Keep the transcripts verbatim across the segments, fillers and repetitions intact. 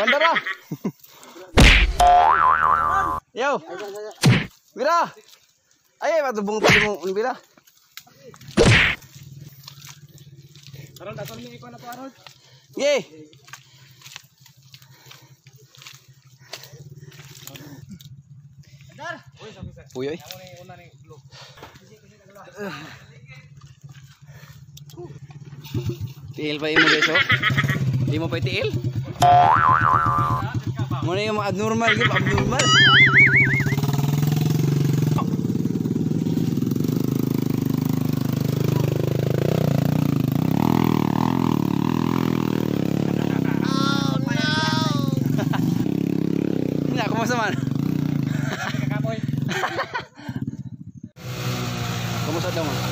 Bandara. Yo. Bira. Ayo matubong tadi mo ni Bira. Karon daton ni iko na to Harold. Ye. Dar. Uy, sabi sa. Uyoy. Amo ni una ni blue. Tiil pa imo guys oh. Di mo pa tiil. Mo na yung abnormal gyud, abnormal. Kumusta man? Kakaboy. Kumusta daw man?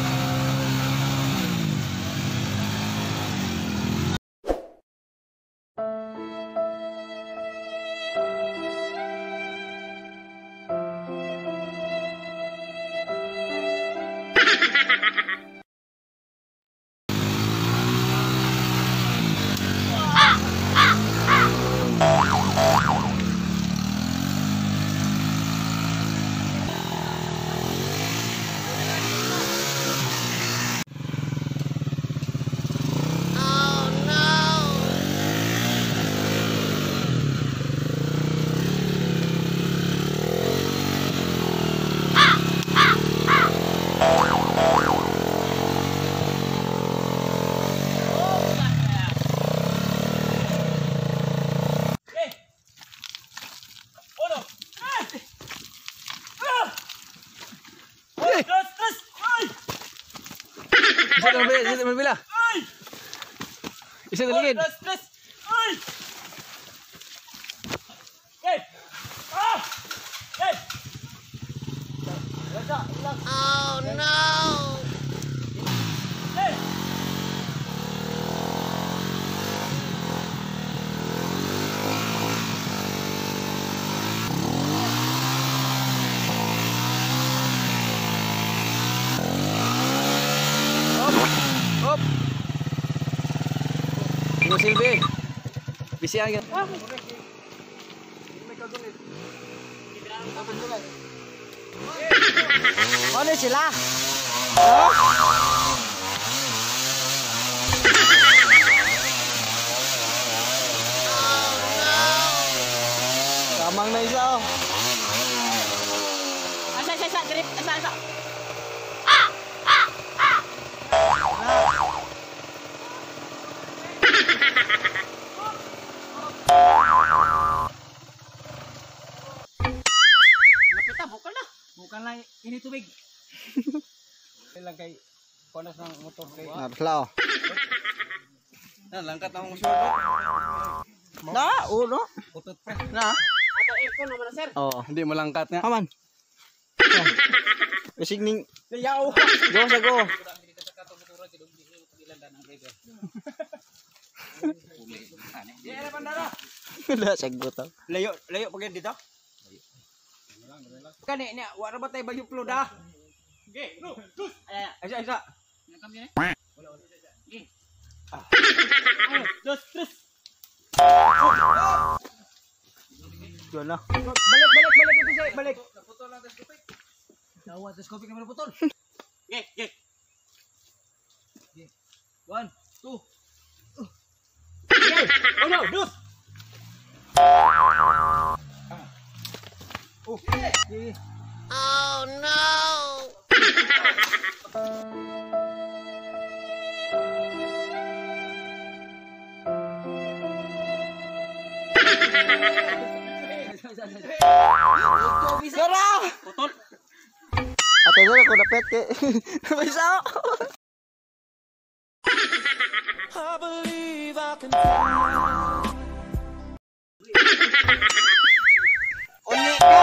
Isa na bila, isa na bila. Isa na ligid. Stress, stress. Ay! Hey! Ah! Hey! Oh no! Hey! Hop. Tino silbi. Bisi agad. Ano sila? Oh? Kamang na isa oh. Asa, asa, asa, drip, asa, asa. Napita, bukal na. Bukal na ini tubig. Ilang kay konas ng motor kay. Narlaw. Na langkat na mo suot. Na, uno. Putot pre. Na. Ato aircon naman na sir. Oh, Hindi malangkat nga. aman. Isig ning Layaw. go sa go. Di ada bandara. Wala sagot. Layo, layo pagyan dito. Kani niya, wala ba tayo bagyo ploda? Okay, no, tus. Ay, ay, ay, ay. Nakam din eh. Wala, wala. Okay. Ah. Dos, tres. Yun na. Balik, balik, balik ito siya, balik. Naputol lang teleskopik. Nawa teleskopik naman naputol. Okay, okay. One, two. Okay. Oh no, dos. Oh, okay. Oh no! Sara! Putol. Ate dulu ko dapet ke. Bisa. I believe I can fly. Uni ka.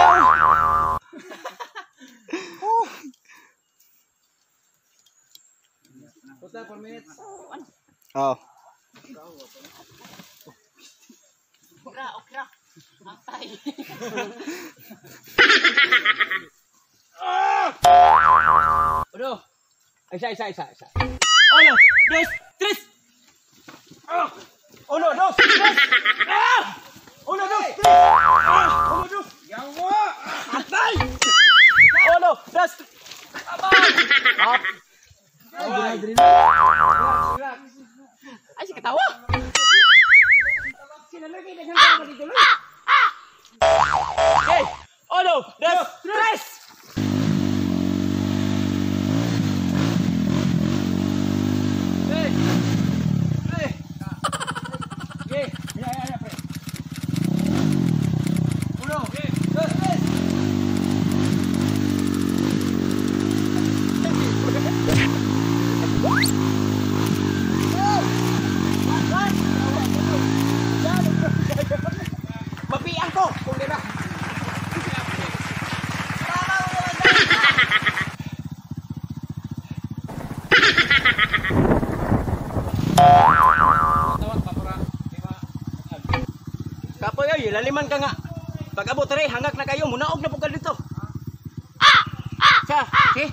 Putal per minute. Oh. Okra, okra. Matay. Aduh. Isa, isa, isa, isa. Uno, dos, tres. Oh no, dos, tres. Ah! Tawa. Sila lagi dengan kamu di dulu. Okay. Uno, dos, tres. Hey. Hey. Okay. Ya, ya, ya, pre. Uno, dos, tres. Mapiang ko kung di ba? Kapoy ay laliman ka nga. Pag abot re hangak na kayo munaog na pugad dito. Sa, si.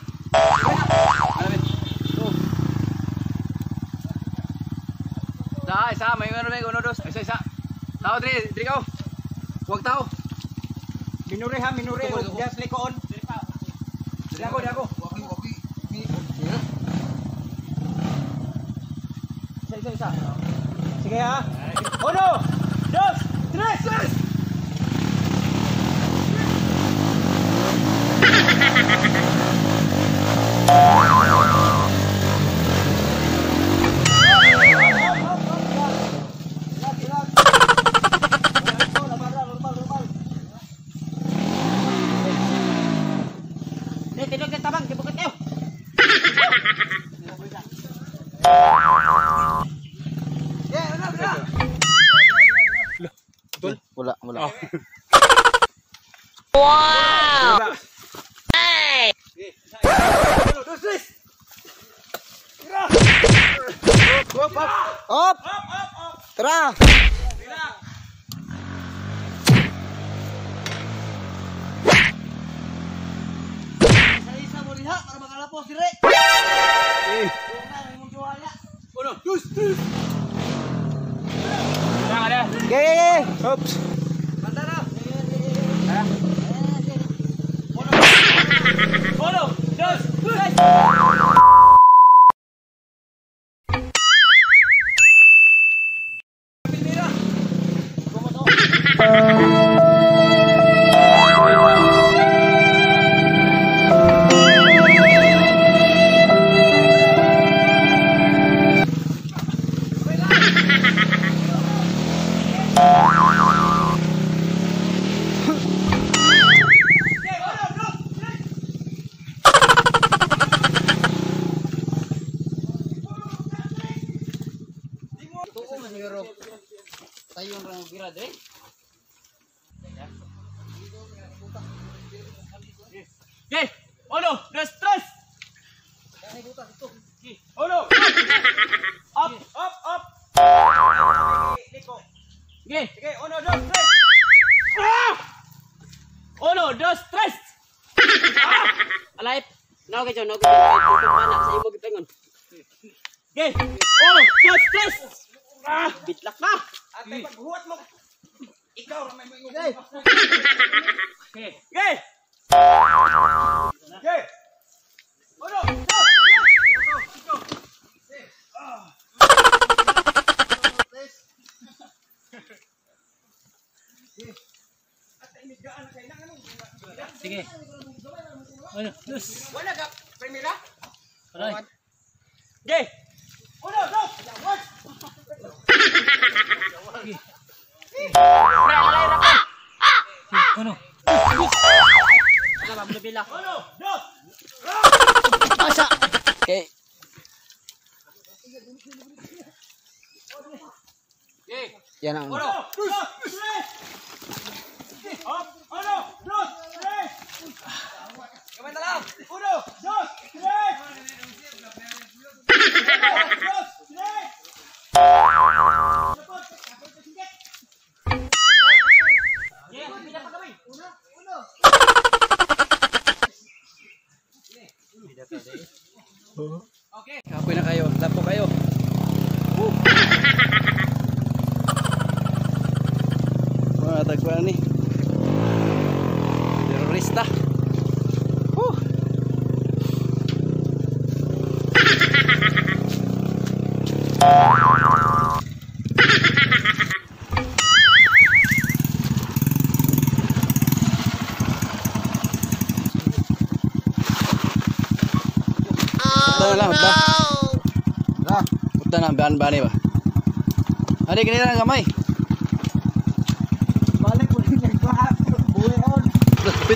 Sa, isa, may ano may uno dos. Isa, isa. Tao diri, diri ka. Huwag tao. Minure ha, minure. Just likoon. Diri ako, diri ako. Isa, isa, isa. Sige ha. Uno, dos, tres, tres. Tidur ke tabang, ke bukit teo. Ya, udah, udah. Betul? Wala, wala. Wow! Hey! Op! Tara! Isa mo lihat para makalapos dire. Eh. Uno, dos, tres. Jangan ada. Okay, okay, okay. Oops. Mantap dah. Uno, dos, tres. Tayo orang bira deh. Okay, uno, dos, tres. Uno, up, up, up. Okay, okay, uno, dos, tres. Ah! Uno, dos, tres. Ah! Alay, no kayo, no kayo. Tutok mana sa imo gipengon. Okay, uno, dos, tres. Ah, bitlak na. Ate paghuwat mo. Ikaw ra may mo. Okay. Okay. Okay. Okay. Uno, dos, tres. Ah. Sige. Ano? Dos. Wala ka primera? Alright. Okay. Uno, dos. Uno. Uno, dos. Asa. Okay. Yan ang. Uno, dos, tres. Up. Uno, dos, tres. Kamay na lang. Uno, dos, tres. Uno, dos, tres. Yeah, pila pa kami. Uno, uno. Okay. Kapoy na kayo. Lapo kayo. Woo! Mga tagpuan ni. Terorista. Woo! na lang, hutda. Na. Hutda na, ban-bani ba? Adi, kanina lang gamay. Balik mo din nagbahat. Buhay on. Kapit.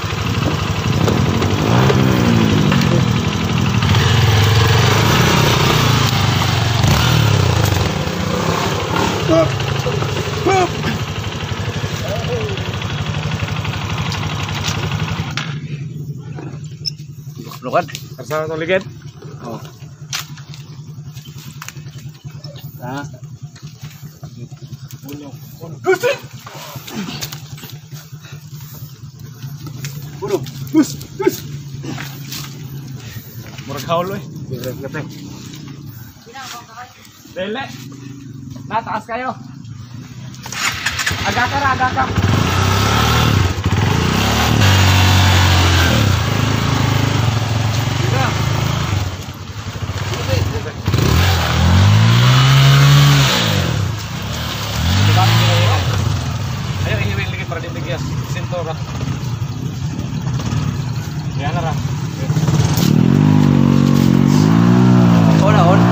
Pop! Pop! Lukan. Kasama itong ligid. Oh. Ah. Bulong. Bus, bus. Murag haul eh. Murag gate. Dele. Na, taas kayo. Aga ka ra, aga ka. Ayo, ihiwin lagi para dibigyan sinto ra. Yan na ra. On na, on.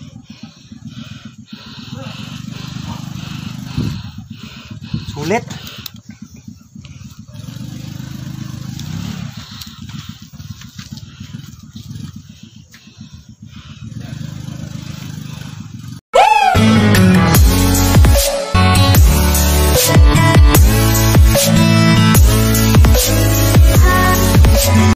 Sulit.